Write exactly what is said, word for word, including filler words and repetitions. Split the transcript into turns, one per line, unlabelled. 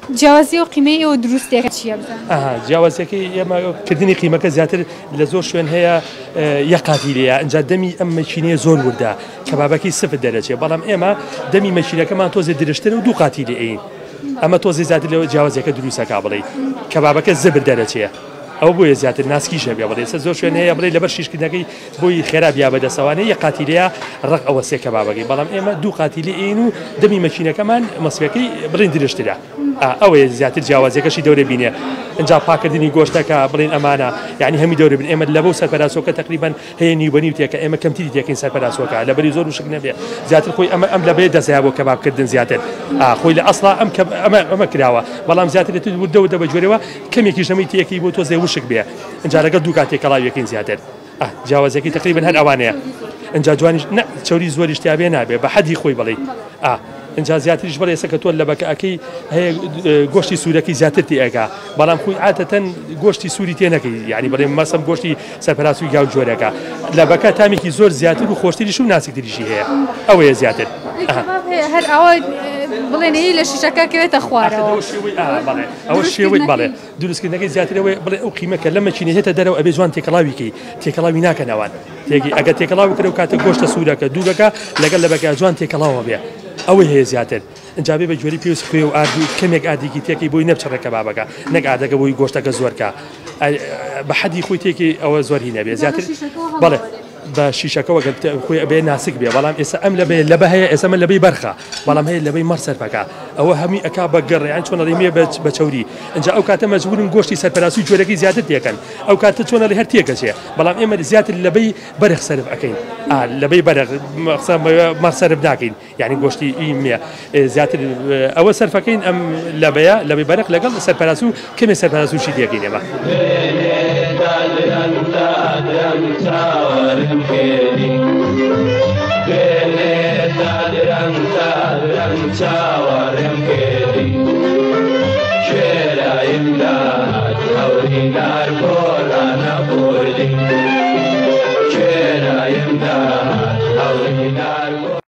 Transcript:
جیاوازی و قیمەی ئەوە دروستێکە چییە بزانم؟
ئاها جیاوازیەکەی ئێمە کردنی قیمەکە زیاتر لە زۆر شوێن هەیە یەک قاتی لێیە ئەنجا دەمی ئەم مەکینەیە زۆر وردە کەبابەکەی سفت دەرەچێت بەڵام ئێمە دەمی مەکینەکەمان تۆزێ درشتن و دوو قاتی لێین ئەمە تۆزی زیاتر لەوە جیاوازیەکە دروستەکە بڵێ کەبابەکە زبر دەرەچێت ئەو بۆیە زیاتر ناسکیشە بێ بڵێ سە زۆر شوێن هەیە بڵێ لەبەر شیشکردنەکەی بۆی خێرا بیا بەدەسەوانەیە یەک قاتی لێیە ڕق ئەوە سێ کەبابەکەی بەڵام ئێمە دوو قاتی لێ ئین و دەمی مەکینەکەمان مەسوەکەی بڵێن درشترە ئەوەیە زیاتر جیاوازیەکەشی دەورە بینێ ئەجا پاکردنی گۆشتەکە بڵێن ئەمانە یعنی هەمی دەورە بن ئێمە لە بەو سەرپەراسۆکە تقریبان هەیە نیوبەنی وتێکە ئێمە کەمتری تێکین سەرپەراسۆکە لەبەری زۆر وشک نەبێ زیاتر خۆی ئەمە ئەم لەبێ دەزای بۆ کەبابکردن زیاتر خۆی لە ئەسڵا ئەم ئەمە ئەمە کراوە بەڵام زیاتر دەودە بە جوێرەوە کەمێکیش نەمەی تێکی بۆ تۆزێ وشک بێ ئەجا لەگەڵ دوو کاتێک کەڵاویەکەین زیاتر جیاوازیەکەی تقریبان هەر ئەوانەیە ئەجا جوانیش نە چوری زۆریش تیابێ نابێ بە حەدی خۆی بڵێ اینجا زیاتریش بڵێ ئێستا کە تۆ لە بەکەکەی هەیە گۆشتی سوورەکەی زیاتر تێئەکا بەڵام خۆی عادەتەن گۆشتی سووری تێ نەکەی یعنی بڵێ مەسەم گۆشتی سەرپەراسوی گاو جۆرەکە لە بەکە تامێکی زۆر زیاتر و خۆشتریش و ناسکتریشی هەیە ئەوەیە زیاتر
هەر ئەوە بڵێنەیە لە شیشەکە کەوێتە خوارەوە
ئەوە شێوەی بڵێ دروستکردنەکەی زیاترەوەی بڵێ ئەو قیمەکە لە مەچینە هێتە دەرەوە ئەبێ جوان تێکەڵاویکەی تێکەڵاوی ناکەنەوان تێگی ئەگە تێکەڵاو کرێ و کاتە گۆشتە سوورەکە دووگەکە لەگەڵ لە بەکە جوان تێکەڵاوە بێ ئەوەی هەیە زیاتر ئەنجابێ بە جوێری پێویست خوێ و ئاردوو کەمێک ئادێکی تێکی بۆی نەبچڕە کەبابەکە نەک ئادەکە بۆی گۆشتەکە زۆرکە بە حەدی خۆی تێکی ئەوە زۆر هی نەبێ زیاتر بەڵێ بە شیشەکەەوە خۆی ئەبێ ناسک بێ بەڵام ئێستا ئەم لەبێ لەبە هەیە ئێسمە لەبەی بەرخە بەڵام هەیە لەبەی مەر سەرپەکە ئەوە هەمی ئەک بە گەڕیان چۆنە ڕێمێ بە چوری ئەنج ئەو کاتە مەجبورن گۆشتی سەرپەراسوی جۆرەکەی زیاتر تێکەن ئەو کاتە چۆنە لە هەر تێکەچێ بەڵام ئێمە زیاتر لەبەی بەرخ سەرف ئەەکەین لەبەی بەرخ مەر سەرف ناکەین یعنی گۆشتی ئیمێ زیاتر ئەوە سەرفەکەین ئەم لەبەیە لەبەی بەرخ لەگەڵ سەرپەراسو کەمێ سەرپەراسوشی تێکەین ئێمە
چاوەڕێم کردی شێرایم داهات هەوریدار کۆڵانە بردی شێرایم داهات هەوریدار